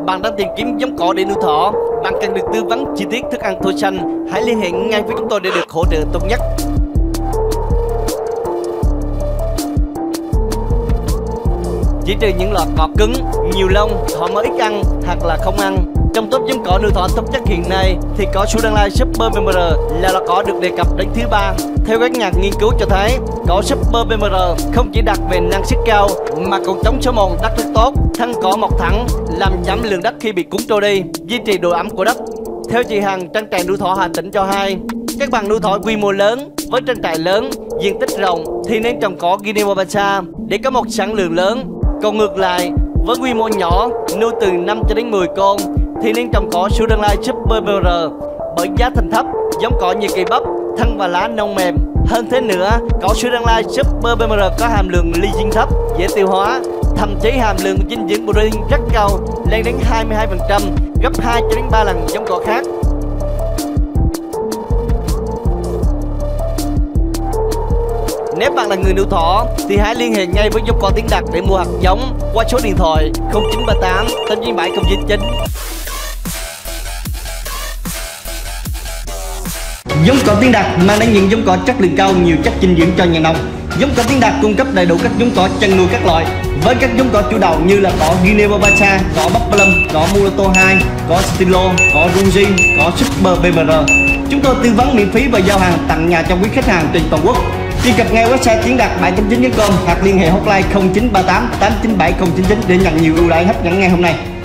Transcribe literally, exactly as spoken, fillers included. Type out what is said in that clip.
Bạn đang tìm kiếm giống cỏ để nuôi thỏ, bạn cần được tư vấn chi tiết thức ăn thổ xanh, hãy liên hệ ngay với chúng tôi để được hỗ trợ tốt nhất. Chỉ trừ những loại cỏ cứng, nhiều lông, thỏ mới ít ăn hoặc là không ăn. Trong top giống cỏ nuôi thỏ tốt nhất hiện nay thì cỏ Sudanline Super bê em rờ là loại cỏ được đề cập đến thứ ba. Theo các nhà nghiên cứu cho thấy, cỏ Super bê em rờ không chỉ đạt về năng suất cao mà còn chống xói mòn đất rất tốt, thân cỏ mọc thẳng, làm giảm lượng đất khi bị cuốn trôi đi, duy trì độ ẩm của đất. Theo chị Hằng, trang trại nuôi thỏ Hà Tĩnh cho hay, các bạn nuôi thỏ quy mô lớn với trang trại lớn, diện tích rộng thì nên trồng cỏ Guinea Wabacha để có một sản lượng lớn. Còn ngược lại, với quy mô nhỏ, nuôi từ năm cho đến mười con thì nên trồng cỏ Sudanline Super bê em rờ bởi giá thành thấp, giống cỏ như cây bắp, thân và lá non mềm. Hơn thế nữa, cỏ Sudanline Super bê em rờ có hàm lượng lysine thấp, dễ tiêu hóa, thậm chí hàm lượng dinh dưỡng protein rất cao, lên đến hai mươi hai phần trăm, gấp hai cho đến ba lần giống cỏ khác. Nếu bạn là người nuôi thỏ thì hãy liên hệ ngay với giống cỏ Tiến Đạt để mua hạt giống qua số điện thoại không chín ba tám tám chín bảy không chín chín. Giống cỏ Tiến Đạt mang đến những giống cỏ chất lượng cao, nhiều chất dinh dưỡng cho nhà nông. Giống cỏ Tiến Đạt cung cấp đầy đủ các giống cỏ chăn nuôi các loại, với các giống cỏ chủ đạo như là cỏ Guinea Wabacha, cỏ Bắp Plum, cỏ Mulato hai, cỏ Stilo, cỏ Runji, cỏ Super bê em rờ. Chúng tôi tư vấn miễn phí và giao hàng tặng nhà cho quý khách hàng trên toàn quốc. Truy cập ngay website tiến đạt bảy tám chín chấm com hoặc liên hệ hotline không chín ba tám tám chín bảy không chín chín để nhận nhiều ưu đãi hấp dẫn ngay hôm nay.